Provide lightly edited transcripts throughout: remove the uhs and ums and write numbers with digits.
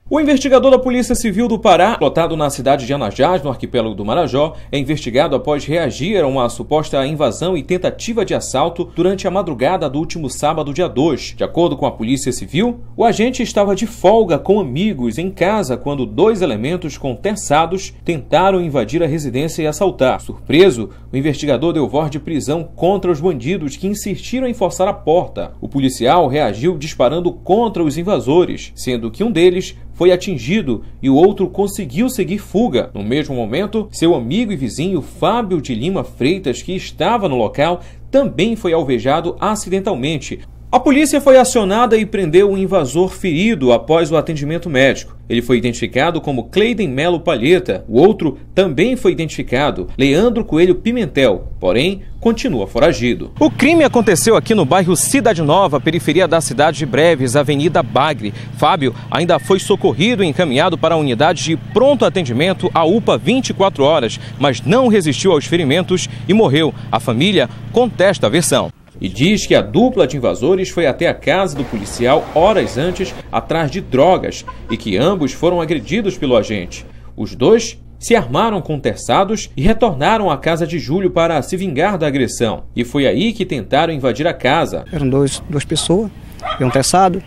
O investigador da Polícia Civil do Pará, lotado na cidade de Anajás, no arquipélago do Marajó, é investigado após reagir a uma suposta invasão e tentativa de assalto durante a madrugada do último sábado, dia 2. De acordo com a Polícia Civil, o agente estava de folga com amigos em casa quando 2 elementos conterçados tentaram invadir a residência e assaltar. Surpreso, o investigador deu voz de prisão contra os bandidos que insistiram em forçar a porta. O policial reagiu disparando contra os invasores, sendo que um deles foi atingido e o outro conseguiu seguir fuga. No mesmo momento, seu amigo e vizinho Fábio de Lima Freitas, que estava no local, também foi alvejado acidentalmente. A polícia foi acionada e prendeu um invasor ferido após o atendimento médico. Ele foi identificado como Cleiden Melo Palheta. O outro também foi identificado, Leandro Coelho Pimentel, porém continua foragido. O crime aconteceu aqui no bairro Cidade Nova, periferia da cidade de Breves, Avenida Bagre. Fábio ainda foi socorrido e encaminhado para a unidade de pronto atendimento, a UPA 24 horas, mas não resistiu aos ferimentos e morreu. A família contesta a versão e diz que a dupla de invasores foi até a casa do policial horas antes atrás de drogas e que ambos foram agredidos pelo agente. Os dois se armaram com terçados e retornaram à casa de Júlio para se vingar da agressão. E foi aí que tentaram invadir a casa. Eram duas pessoas e um terçado.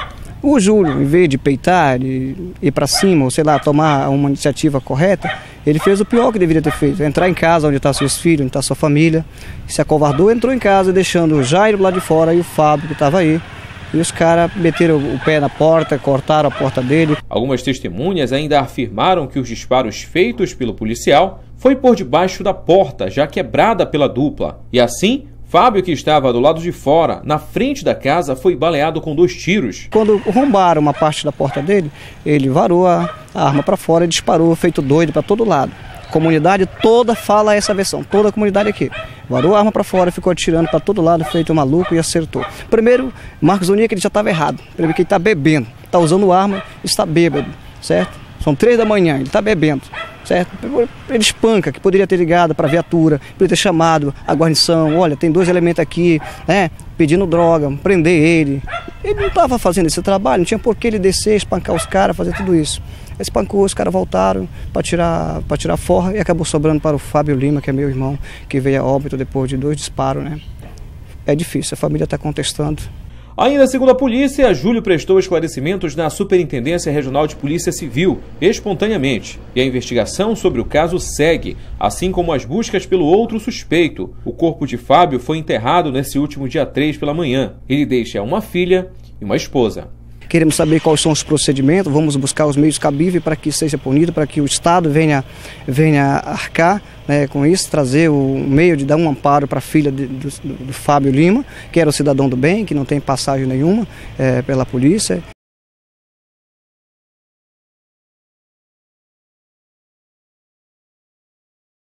O Júlio, em vez de peitar, de ir para cima, ou sei lá, tomar uma iniciativa correta, ele fez o pior que deveria ter feito, entrar em casa onde estão seus filhos, onde está sua família, se acovardou, entrou em casa deixando o Jairo lá de fora e o Fábio que estava aí. E os caras meteram o pé na porta, cortaram a porta dele. Algumas testemunhas ainda afirmaram que os disparos feitos pelo policial foi por debaixo da porta, já quebrada pela dupla. E assim, Fábio, que estava do lado de fora, na frente da casa, foi baleado com 2 tiros. Quando arrombaram uma parte da porta dele, ele varou a arma para fora e disparou, feito doido para todo lado. A comunidade toda fala essa versão, toda a comunidade aqui. Varou a arma para fora, ficou atirando para todo lado, feito um maluco e acertou. Primeiro, Marcos Unia, que ele já estava errado. Primeiro, que ele está bebendo, está usando arma, está bêbado, certo? São 3 da manhã, ele está bebendo, certo? Ele espanca, que poderia ter ligado para a viatura, poderia ter chamado a guarnição, olha, tem 2 elementos aqui, né, pedindo droga, prender ele. Ele não estava fazendo esse trabalho, não tinha por que ele descer, espancar os caras, fazer tudo isso. Ele espancou, os caras voltaram para tirar forra e acabou sobrando para o Fábio Lima, que é meu irmão, que veio a óbito depois de 2 disparos, né? É difícil, a família está contestando. Ainda segundo a polícia, Júlio prestou esclarecimentos na Superintendência Regional de Polícia Civil, espontaneamente. E a investigação sobre o caso segue, assim como as buscas pelo outro suspeito. O corpo de Fábio foi enterrado nesse último dia 3 pela manhã. Ele deixa uma filha e uma esposa. Queremos saber quais são os procedimentos, vamos buscar os meios cabíveis para que seja punido, para que o Estado venha arcar, né, com isso, trazer o meio de dar um amparo para a filha do Fábio Lima, que era o cidadão do bem, que não tem passagem nenhuma pela polícia,